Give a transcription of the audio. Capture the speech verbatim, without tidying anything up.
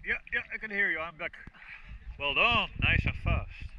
yeah, yeah, I can hear you. I'm back. Well done. Nice and fast.